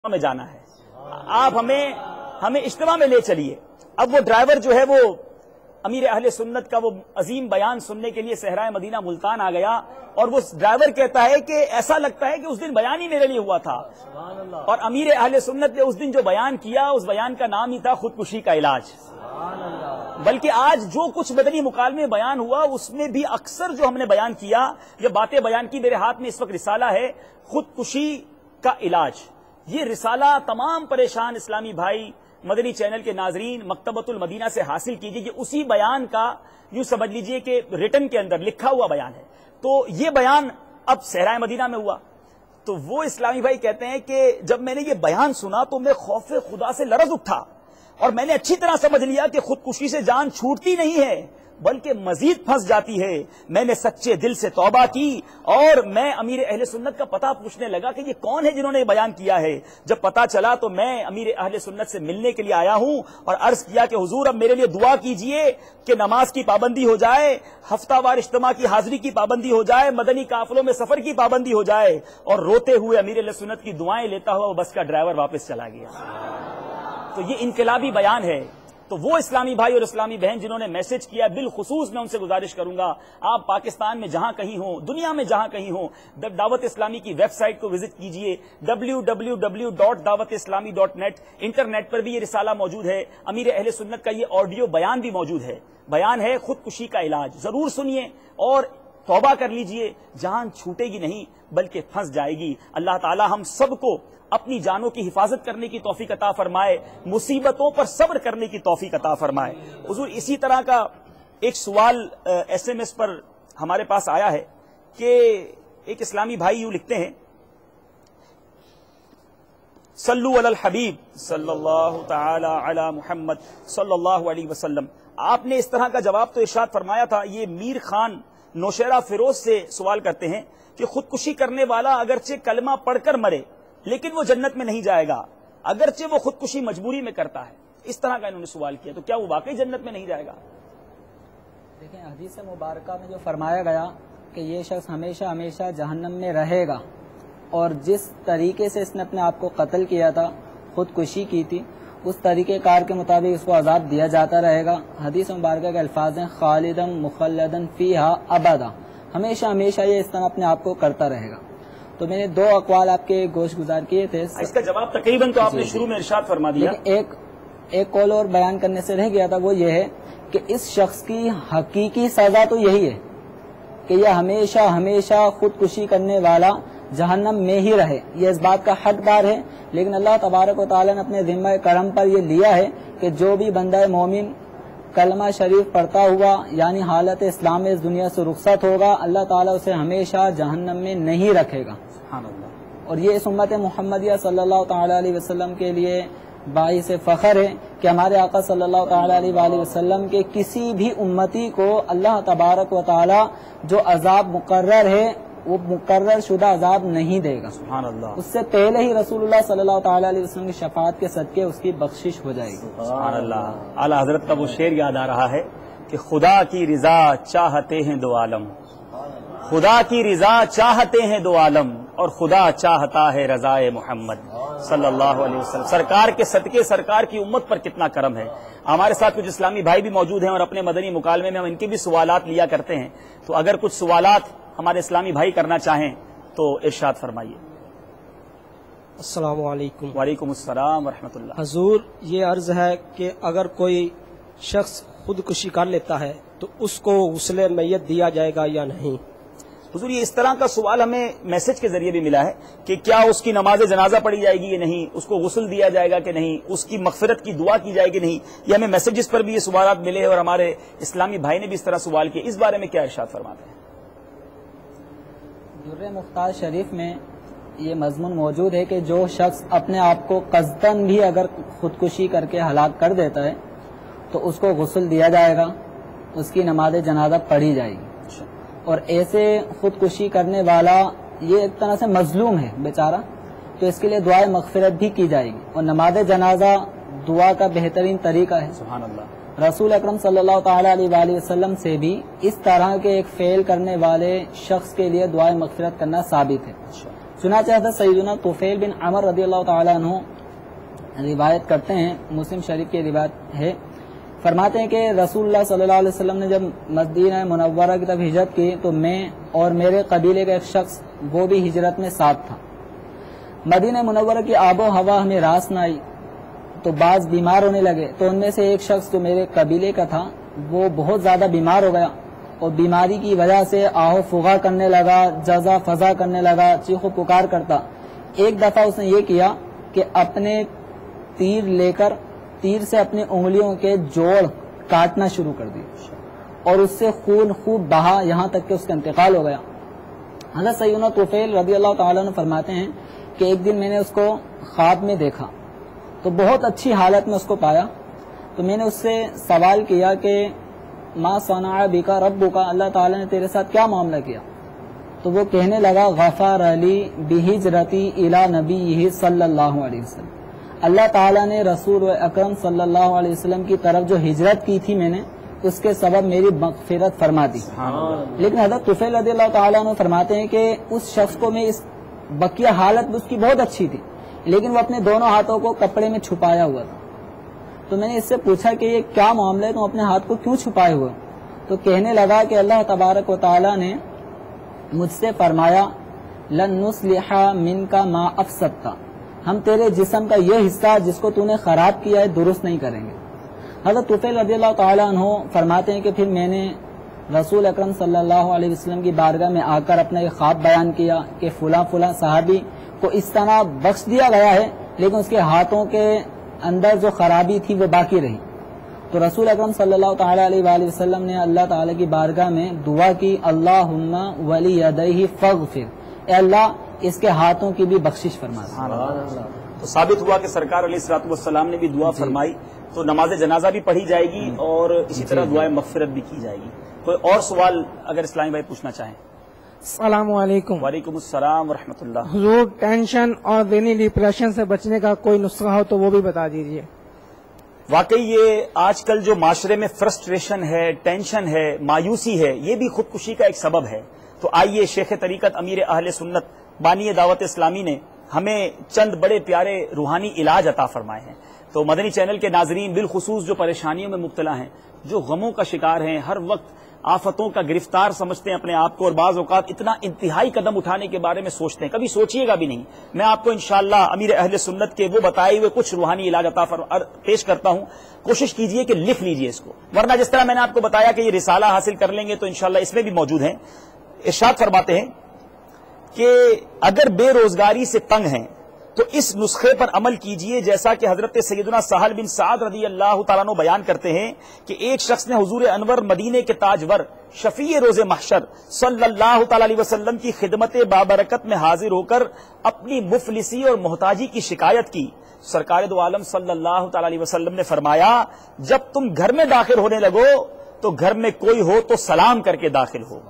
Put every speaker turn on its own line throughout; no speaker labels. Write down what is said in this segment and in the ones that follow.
میں جانا ہے، آپ ہمیں اجتماع میں لے چلیے۔ اب وہ ڈرائیور جو ہے وہ امیر اہل سنت کا وہ عظیم بیان سننے کے لیے صحرائے مدینہ ملتان آ گیا، اور وہ ڈرائیور کہتا ہے کہ ایسا لگتا ہے کہ اس دن بیان ہی میرے لیے ہوا تھا، اور امیر اہل سنت نے اس دن جو بیان کیا اس بیان کا نام ہی تھا خودکشی کا علاج۔ بلکہ آج جو کچھ مدنی مکالمے میں بیان ہوا اس میں بھی اکثر جو ہم نے بیان کیا، یہ باتیں بیان کی، میرے ہاتھ میں اس وقت رسالہ ہے خودکشی کا علاج۔ یہ رسالہ تمام پریشان اسلامی بھائی مدنی چینل کے ناظرین مکتبۃ المدینہ سے حاصل کیجیے، یہ اسی بیان کا یوں سمجھ لیجئے کہ ریٹن کے اندر لکھا ہوا بیان ہے۔ تو یہ بیان اب صحرائے مدینہ میں ہوا، تو وہ اسلامی بھائی کہتے ہیں کہ جب میں نے یہ بیان سنا تو میں خوف خدا سے لرز اٹھا، اور میں نے اچھی طرح سمجھ لیا کہ خودکشی سے جان چھوٹتی نہیں ہے بلکہ مزید پھنس جاتی ہے۔ میں نے سچے دل سے توبہ کی اور میں امیر اہل سنت کا پتہ پوچھنے لگا کہ یہ کون ہے جنہوں نے یہ بیان کیا ہے۔ جب پتہ چلا تو میں امیر اہل سنت سے ملنے کے لیے آیا ہوں اور عرض کیا کہ حضور اب میرے لیے دعا کیجئے کہ نماز کی پابندی ہو جائے، ہفتہ وار اجتماع کی حاضری کی پابندی ہو جائے، مدنی قافلوں میں سفر کی پابندی ہو جائے۔ اور روتے ہوئے امیر اہل سنت کی دعائیں لیتا ہوا وہ بس کا ڈرائیور واپس چلا گیا۔ تو یہ انقلابی بیان ہے۔ تو وہ اسلامی بھائی اور اسلامی بہن جنہوں نے میسج کیا، بالخصوص میں ان سے گزارش کروں گا آپ پاکستان میں جہاں کہیں ہوں، دنیا میں جہاں کہیں ہوں، دعوت اسلامی کی ویب سائٹ کو وزٹ کیجئے www.dawatIslami.net۔ انٹرنیٹ پر بھی یہ رسالہ موجود ہے، امیر اہل سنت کا یہ آڈیو بیان بھی موجود ہے۔ بیان ہے خودکشی کا علاج، ضرور سنیے اور توبہ کر لیجئے، جان چھوٹے گی نہیں بلکہ پھنس جائے گی۔ اللہ تعالی ہم سب کو اپنی جانوں کی حفاظت کرنے کی توفیق عطا فرمائے، مصیبتوں پر صبر کرنے کی توفیق عطا فرمائے۔ حضور اسی طرح کا ایک سوال ایس ایم ایس پر ہمارے پاس آیا ہے کہ ایک اسلامی بھائی یوں لکھتے ہیں، صلو علی الحبیب صلی اللہ تعالی علی محمد صلی اللہ علیہ وسلم۔ آپ نے اس طرح کا جواب تو ارشاد فرمایا تھا۔ یہ میر خان نوشیرہ فیروز سے سوال کرتے ہیں کہ خودکشی کرنے والا اگرچہ کلمہ پڑھ کر مرے لیکن وہ جنت میں نہیں جائے گا، اگرچہ وہ خودکشی مجبوری میں کرتا ہے۔ اس طرح کا انہوں نے سوال کیا، تو کیا وہ واقعی جنت میں نہیں جائے گا؟
دیکھیں حدیث مبارکہ میں جو فرمایا گیا کہ یہ شخص ہمیشہ ہمیشہ جہنم میں رہے گا، اور جس طریقے سے اس نے اپنے آپ کو قتل کیا تھا، خودکشی کی تھی، اس طریقہ کار کے مطابق اس کو عذاب دیا جاتا رہے گا۔ حدیث مبارکہ کے الفاظ ہیں خالدن مخلدن فیہا ابدا، ہمیشہ ہمیشہ یہ اس طرح اپنے آپ کو کرتا رہے گا۔ تو میں نے دو اقوال آپ کے گوش گزار کیے تھے،
اس کا جواب تقریباً تو آپ نے شروع میں ارشاد فرما دیا۔
ایک قول اور بیان کرنے سے رہ گیا تھا، وہ یہ ہے کہ اس شخص کی حقیقی سزا تو یہی ہے کہ یہ ہمیشہ ہمیشہ خودکشی کرنے والا جہنم میں ہی رہے، یہ اس بات کا حق دار ہے۔ لیکن اللہ تبارک و تعالیٰ نے اپنے ذمہ کرم پر یہ لیا ہے کہ جو بھی بندہ مومن کلمہ شریف پڑھتا ہوا یعنی حالت اسلام میں اس دنیا سے رخصت ہوگا، اللہ تعالیٰ اسے ہمیشہ جہنم میں نہیں رکھے گا۔
سبحان اللہ۔
اور یہ اس امت محمدیہ صلی اللہ تعالیٰ علیہ وسلم کے لیے باعث فخر ہے کہ ہمارے آقا صلی اللہ تعالیٰ علیہ وآلہ وسلم کے کسی بھی امتی کو اللہ تبارک و تعالیٰ جو عذاب مقرر ہے وہ مقرر شدہ عذاب نہیں دے گا۔
سبحان اللہ۔
اس سے پہلے ہی رسول اللہ صلی اللہ تعالیٰ علیہ وسلم کی شفاعت کے صدقے اس کی بخشش ہو جائے گی۔
سبحان اللہ۔ اعلیٰ حضرت کا وہ شعر یاد آ رہا ہے کہ خدا کی رضا چاہتے ہیں دو عالم، خدا کی رضا چاہتے ہیں دو عالم، اور خدا چاہتا ہے رضائے محمد صلی اللہ علیہ وسلم۔ سرکار کے صدقے سرکار کی امت پر کتنا کرم ہے۔ ہمارے ساتھ کچھ اسلامی بھائی بھی موجود ہیں اور اپنے مدنی مکالمے میں ہم ان کے بھی سوالات لیا کرتے ہیں، تو اگر کچھ سوالات ہمارے اسلامی بھائی کرنا چاہیں تو ارشاد فرمائیے۔
السلام علیکم۔
وعلیکم السلام ورحمۃ اللہ۔
حضور یہ عرض ہے کہ اگر کوئی شخص خودکشی کر لیتا ہے تو اس کو غسل میت دیا جائے گا یا نہیں؟
حضور یہ اس طرح کا سوال ہمیں میسج کے ذریعے بھی ملا ہے کہ کیا اس کی نماز جنازہ پڑھی جائے گی یا نہیں، اس کو غسل دیا جائے گا کہ نہیں، اس کی مغفرت کی دعا کی جائے گی نہیں۔ یہ ہمیں میسجز پر بھی یہ سوالات ملے اور ہمارے اسلامی بھائی نے بھی اس طرح سوال کیا، اس بارے میں کیا ارشاد فرماتے ہیں؟
در مختار شریف میں یہ مضمون موجود ہے کہ جو شخص اپنے آپ کو قصداً بھی اگر خودکشی کر کے ہلاک کر دیتا ہے تو اس کو غسل دیا جائے گا، اس کی نماز جنازہ پڑھی جائے گی، اور ایسے خودکشی کرنے والا یہ ایک طرح سے مظلوم ہے بیچارہ، تو اس کے لیے دعائے مغفرت بھی کی جائے گی، اور نماز جنازہ دعا کا بہترین طریقہ ہے۔
سبحان اللہ۔
رسول اکرم صلی اللہ تعالیٰ علیہ وآلہ وسلم سے بھی اس طرح کے ایک فعل کرنے والے شخص کے لیے دعائے مغفرت کرنا ثابت ہے۔ چنانچہ حضرت سیدنا طفیل بن عمر رضی اللہ تعالیٰ عنہ روایت کرتے ہیں، مسلم شریف کی روایت ہے، فرماتے ہیں کہ رسول اللہ صلی اللہ علیہ وسلم نے جب مدینہ منورہ کی طرف ہجرت کی تو میں اور میرے قبیلے کا ایک شخص وہ بھی ہجرت میں ساتھ تھا۔ مدینہ منورہ کی آب و ہوا ہمیں راس نہ آئی تو بعض بیمار ہونے لگے، تو ان میں سے ایک شخص جو میرے قبیلے کا تھا وہ بہت زیادہ بیمار ہو گیا اور بیماری کی وجہ سے آہو فغا کرنے لگا، جزا فضا کرنے لگا، چیخ و پکار کرتا۔ ایک دفعہ اس نے یہ کیا کہ اپنے تیر لے کر تیر سے اپنی انگلیوں کے جوڑ کاٹنا شروع کر دی اور اس سے خون خوب بہا یہاں تک کہ اس کا انتقال ہو گیا۔ حضرت سیدنا طفیل رضی اللہ تعالیٰ عنہ فرماتے ہیں کہ ایک دن میں نے اس کو خواب میں دیکھا تو بہت اچھی حالت میں اس کو پایا، تو میں نے اس سے سوال کیا کہ ما صنع بک ربک، اللہ تعالیٰ نے تیرے ساتھ کیا معاملہ کیا؟ تو وہ کہنے لگا غفر علی بہجرتی الی نبیہ صلی اللہ علیہ وسلم، اللہ تعالیٰ نے رسول اکرم صلی اللہ علیہ وسلم کی طرف جو ہجرت کی تھی میں نے، اس کے سبب میری مغفرت فرما دی۔ لیکن حضرت طفیل رضی اللہ تعالیٰ عنہ فرماتے ہیں کہ اس شخص کو میں اس بقیہ حالت اس کی بہت اچھی تھی لیکن وہ اپنے دونوں ہاتھوں کو کپڑے میں چھپایا ہوا تھا، تو میں نے اس سے پوچھا کہ یہ کیا معاملہ ہے، تم اپنے ہاتھ کو کیوں چھپائے ہوئے؟ تو کہنے لگا کہ اللہ تبارک و تعالیٰ نے مجھ سے فرمایا لن نصلح منک ما افسدت، ہم تیرے جسم کا یہ حصہ جس کو تو نے خراب کیا ہے درست نہیں کریں گے۔ حضرت طفیل رضی اللہ تعالیٰ عنہ فرماتے ہیں کہ پھر میں نے رسول اکرم صلی اللہ علیہ وسلم کی بارگاہ میں آ کر اپنا ایک خواب بیان کیا کہ فلاں فلاں صحابی کو اس طرح بخش دیا گیا ہے لیکن اس کے ہاتھوں کے اندر جو خرابی تھی وہ باقی رہی۔ تو رسول اکرم صلی اللہ تعالیٰ علیہ وآلہ وسلم نے اللہ تعالیٰ کی بارگاہ میں دعا کی اللہم ولی یدیہ فاغفر، اے اللہ اس کے ہاتھوں کی بھی بخشش فرما۔
تو ثابت ہوا کہ سرکار علیہ الصلوۃ والسلام نے بھی دعا فرمائی، تو نماز جنازہ بھی پڑھی جائے گی اور اسی طرح دعائے مغفرت بھی کی جائے گی۔ کوئی اور سوال اگر اسلامی بھائی پوچھنا چاہیں؟
السلام علیکم۔
وعلیکم السلام ورحمۃ اللہ۔
حضور ٹینشن اور ذہنی ڈپریشن سے بچنے کا کوئی نسخہ ہو تو وہ بھی بتا دیجیے۔
واقعی یہ آج کل جو معاشرے میں فرسٹریشن ہے، ٹینشن ہے، مایوسی ہے، یہ بھی خودکشی کا ایک سبب ہے۔ تو آئیے شیخ طریقت امیر اہل سنت بانی دعوت اسلامی نے ہمیں چند بڑے پیارے روحانی علاج عطا فرمائے ہیں۔ تو مدنی چینل کے ناظرین بالخصوص جو پریشانیوں میں مبتلا ہیں، جو غموں کا شکار ہیں، ہر وقت آفتوں کا گرفتار سمجھتے ہیں اپنے آپ کو، اور بعض اوقات اتنا انتہائی قدم اٹھانے کے بارے میں سوچتے ہیں، کبھی سوچیے گا بھی نہیں، میں آپ کو انشاءاللہ امیر اہل سنت کے وہ بتائے ہوئے کچھ روحانی علاج عطا پیش کرتا ہوں۔ کوشش کیجئے کہ لکھ لیجئے اس کو، ورنہ جس طرح میں نے آپ کو بتایا کہ یہ رسالہ حاصل کر لیں گے تو انشاءاللہ اس میں بھی موجود ہیں۔ ارشاد فرماتے ہیں کہ اگر بے روزگاری سے تنگ ہیں تو اس نسخے پر عمل کیجئے، جیسا کہ حضرت سیدنا سہل بن سعد رضی اللہ تعالیٰ عنہ بیان کرتے ہیں کہ ایک شخص نے حضور انور مدینے کے تاجور شفیع روز محشر صلی اللہ تعالیٰ علیہ وسلم کی خدمت بابرکت میں حاضر ہو کر اپنی مفلسی اور محتاجی کی شکایت کی۔ سرکار دو عالم صلی اللہ تعالیٰ علیہ وسلم نے فرمایا جب تم گھر میں داخل ہونے لگو تو گھر میں کوئی ہو تو سلام کر کے داخل ہو،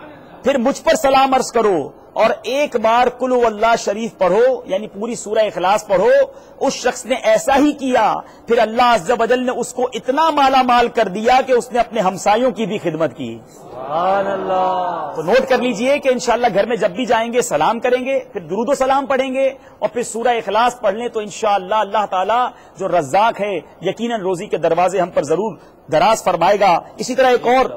پھر مجھ پر سلام عرض کرو اور ایک بار قل هو اللہ شریف پڑھو، یعنی پوری سورہ اخلاص پڑھو۔ اس شخص نے ایسا ہی کیا، پھر اللہ عز و جل نے اس کو اتنا مالا مال کر دیا کہ اس نے اپنے ہمسایوں کی بھی خدمت کی۔ سبحان اللہ۔ تو نوٹ کر لیجئے کہ انشاءاللہ گھر میں جب بھی جائیں گے سلام کریں گے، پھر درود و سلام پڑھیں گے اور پھر سورہ اخلاص پڑھ لیں تو انشاءاللہ اللہ تعالیٰ جو رزاق ہے یقیناً روزی کے دروازے ہم پر ضرور دراز فرمائے گا۔ اسی طرح ایک اور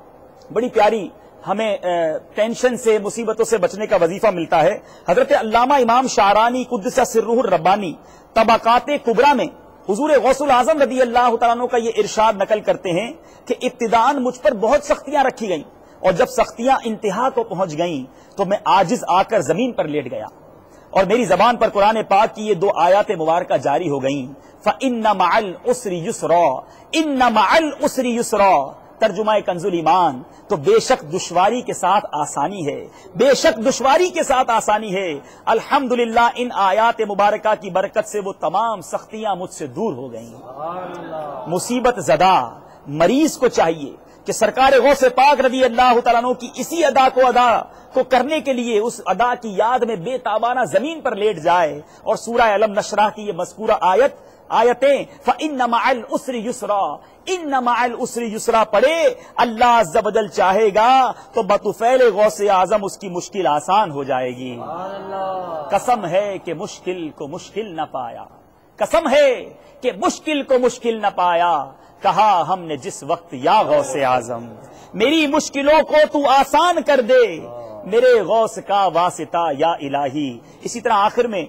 بڑی پیاری ہمیں ٹینشن سے، مصیبتوں سے بچنے کا وظیفہ ملتا ہے۔ حضرت علامہ امام شعرانی قدس سرہ الربانی طبقات کبریٰ میں حضور غوث الاعظم رضی اللہ تعالیٰ عنہ کا یہ ارشاد نقل کرتے ہیں کہ ابتداءً مجھ پر بہت سختیاں رکھی گئیں اور جب سختیاں انتہا کو پہنچ گئیں تو میں عاجز آ کر زمین پر لیٹ گیا اور میری زبان پر قرآن پاک کی یہ دو آیات مبارکہ جاری ہو گئیں، فَإِنَّ مَعَ الْعُسْرِ يُسْرًا إِنَّ مَعَ الْعُسْرِ يُسْرًا۔ ترجمہ کنز الایمان، تو بے شک دشواری کے ساتھ آسانی ہے، بے شک دشواری کے ساتھ آسانی ہے۔ الحمدللہ ان آیات مبارکہ کی برکت سے وہ تمام سختیاں مجھ سے دور ہو گئیں۔ مصیبت زدہ مریض کو چاہیے کہ سرکار غوث پاک رضی اللہ تعالیٰ عنہ کی اسی ادا کو کرنے کے لیے اس ادا کی یاد میں بے تابانہ زمین پر لیٹ جائے اور سورہ علم نشرح کی یہ مذکورہ آیتیں فَإِنَّ مَعَ الْعُسْرِ يُسْرًا اِنَّ مَعَ الْعُسْرِ يُسْرًا پڑھے اللہ عز و جل چاہے گا تو بطفیل غوث اعظم اس کی مشکل آسان ہو جائے گی. قسم ہے کہ مشکل کو مشکل نہ پایا، قسم ہے کہ مشکل کو مشکل نہ پایا، کہا ہم نے جس وقت یا غوث اعظم میری مشکلوں کو تو آسان کر دے، میرے غوث کا واسطہ یا الہی. اسی طرح آخر میں